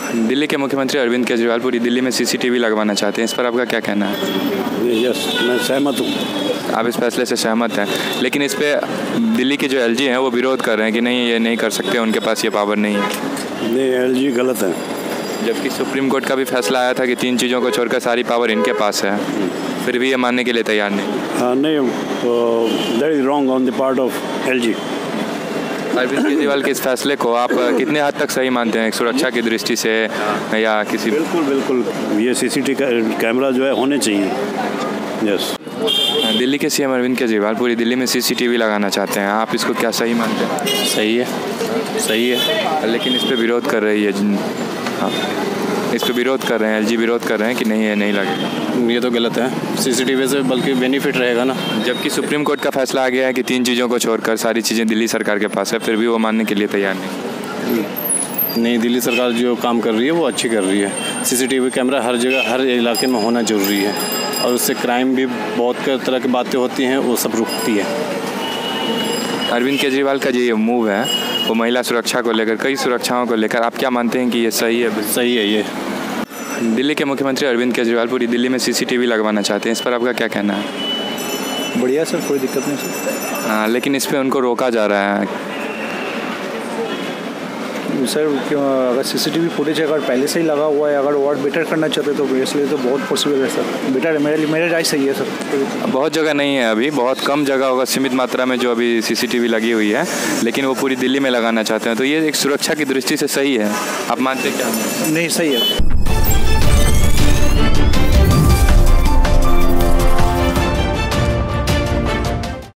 दिल्ली के मुख्यमंत्री अरविंद केजरीवाल पूरी दिल्ली में सीसीटीवी लगवाना चाहते हैं, इस पर आपका क्या कहना है? यस, मैं सहमत हूँ। आप इस फैसले से सहमत हैं, लेकिन इस पे दिल्ली के जो एलजी हैं वो विरोध कर रहे हैं कि नहीं, ये नहीं कर सकते, उनके पास ये पावर नहीं है। नहीं, एलजी गलत है। जबकि सुप्रीम कोर्ट का भी फैसला आया था कि 3 चीज़ों को छोड़कर सारी पावर इनके पास है, फिर भी ये मानने के लिए तैयार नहीं। हाँ नहीं, that is wrong on the part of LG. Arvind Kejriwal के इस फैसले को आप कितने हद तक सही मानते हैं, सुरक्षा की दृष्टि से या किसी? बिल्कुल बिल्कुल, ये सीसीटीवी कैमरा जो है होने चाहिए। यस। दिल्ली के सीएम अरविंद केजरीवाल पूरी दिल्ली में सीसीटीवी लगाना चाहते हैं, आप इसको क्या सही मानते हैं? सही है, सही है, लेकिन इस पे विरोध कर रही है। हाँ, इस पे विरोध कर रहे हैं, एलजी विरोध कर रहे हैं कि नहीं, ये नहीं लगेगा। ये तो गलत है। सीसीटीवी से बल्कि बेनिफिट रहेगा ना। जबकि सुप्रीम कोर्ट का फैसला आ गया है कि 3 चीज़ों को छोड़कर सारी चीज़ें दिल्ली सरकार के पास है, फिर भी वो मानने के लिए तैयार नहीं, दिल्ली सरकार जो काम कर रही है वो अच्छी कर रही है। सीसीटीवी कैमरा हर जगह, हर इलाके में होना ज़रूरी है, और उससे क्राइम भी बहुत तरह की बातें होती हैं, वो सब रुकती है। अरविंद केजरीवाल का जो ये मूव है वो महिला सुरक्षा को लेकर, कई सुरक्षाओं को लेकर, आप क्या मानते हैं कि ये सही है? सही है ये। दिल्ली के मुख्यमंत्री अरविंद केजरीवाल पूरी दिल्ली में सीसीटीवी लगवाना चाहते हैं, इस पर आपका क्या कहना है? बढ़िया सर, कोई दिक्कत नहीं सर। हाँ, लेकिन इस पे उनको रोका जा रहा है सर। क्यों? अगर सीसीटीवी फुटेज अगर पहले से ही लगा हुआ है, अगर और बेटर करना चाहते तो इसलिए तो बहुत पॉसिबल है सर। बेटर है, मेरे राय सही है सर। बहुत जगह नहीं है, अभी बहुत कम जगह होगा, सीमित मात्रा में जो अभी सीसीटीवी लगी हुई है, लेकिन वो पूरी दिल्ली में लगाना चाहते हैं, तो ये एक सुरक्षा की दृष्टि से सही है, आप मानते हैं क्या? नहीं, सही है।